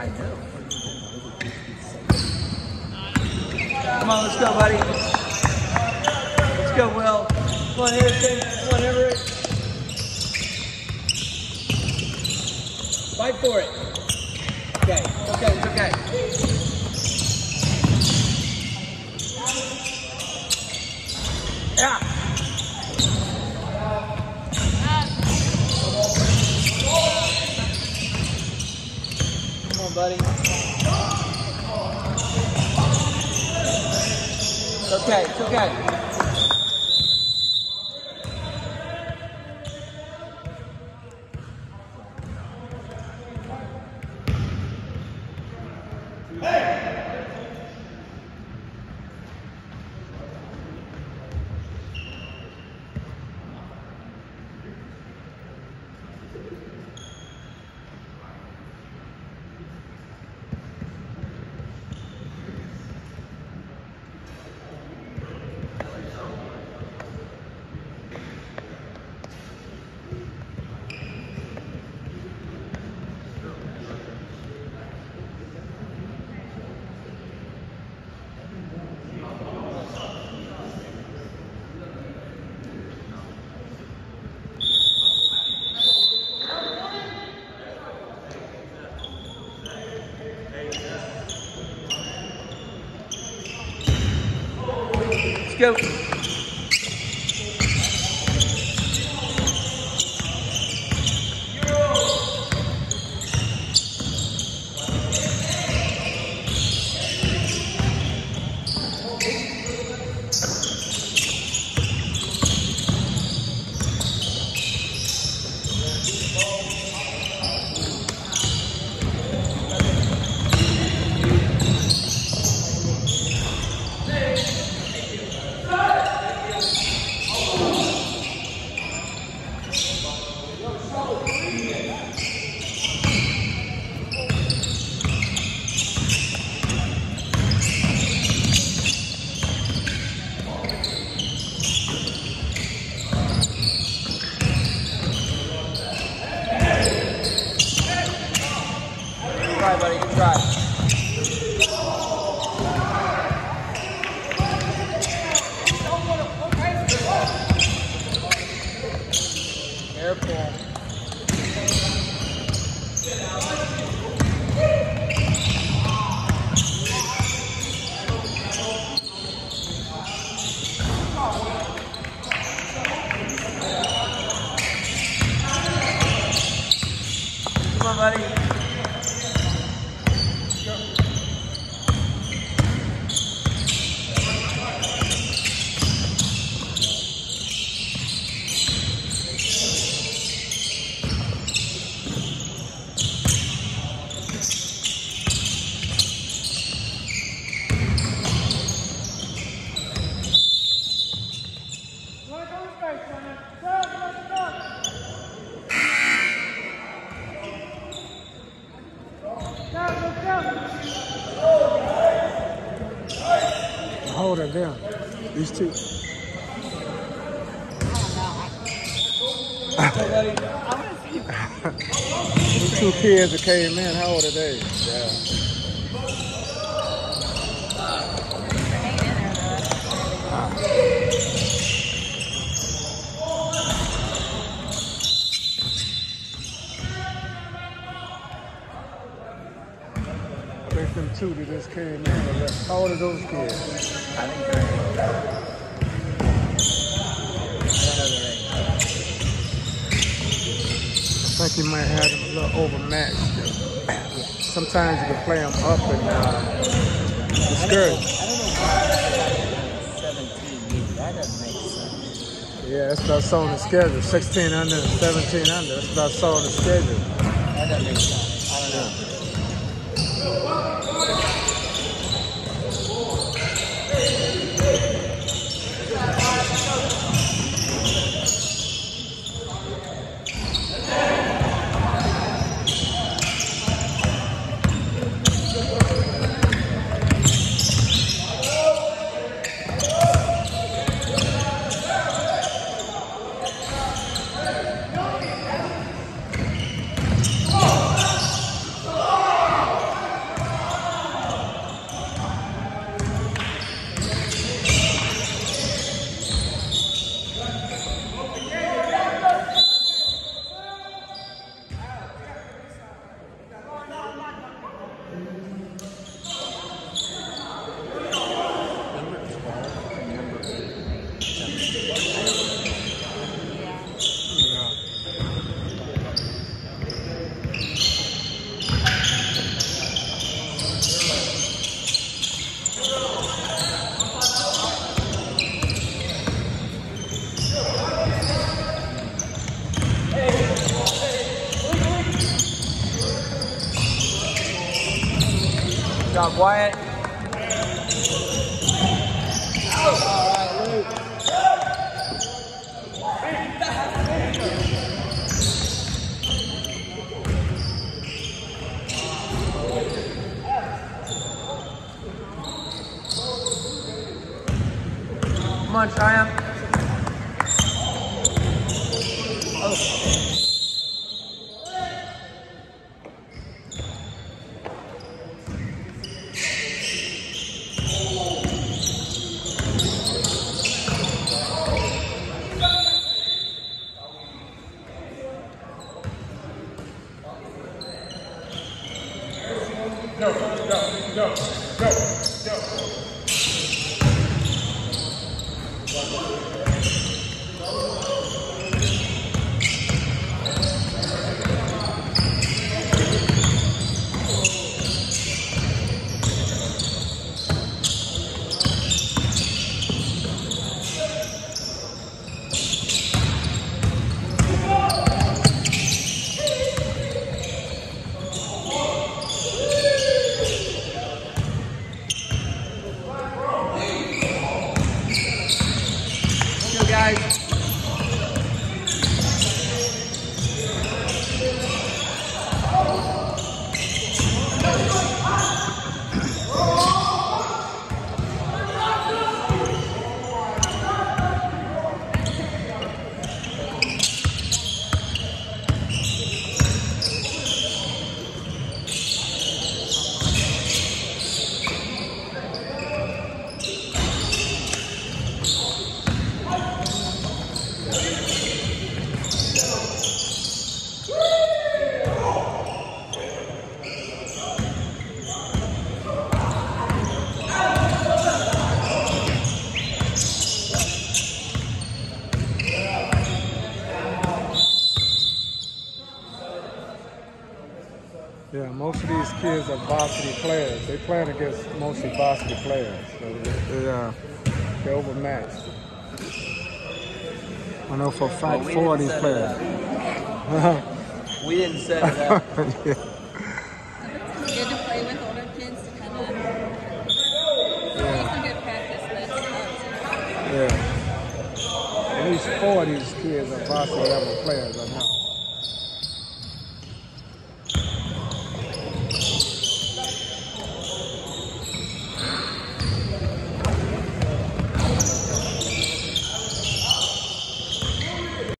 I know. Come on, let's go, buddy. Let's go, Will. Come on, Harrison. Come on, Everett. Fight for it. Okay, okay, it's okay. Yeah. Come on, buddy. It's okay, it's okay. Let's go. Try, buddy. Good try. Careful. Come on, buddy. Hold her down. These two. These two kids that came in, how old are they? Yeah. I think them two that just came in. How old are those kids? I think they're I think you might have them a little overmatched. Sometimes you can play them up and discourage. I don't know why 17. That doesn't make sense. Yeah, that's what I saw on the schedule. 16 under and 17 under. That's what I saw on the schedule. That doesn't make sense. I don't know. job, Wyatt. Come on, Triumph. Guys. Yeah, most of these kids are varsity players. They playing against mostly varsity players. So they're overmatched. I know for a fact 4 of these players. We didn't set it up. Yeah. It's good to play with older kids to kind of get some good practice. Yeah. At least 4 of these kids are varsity level players right now.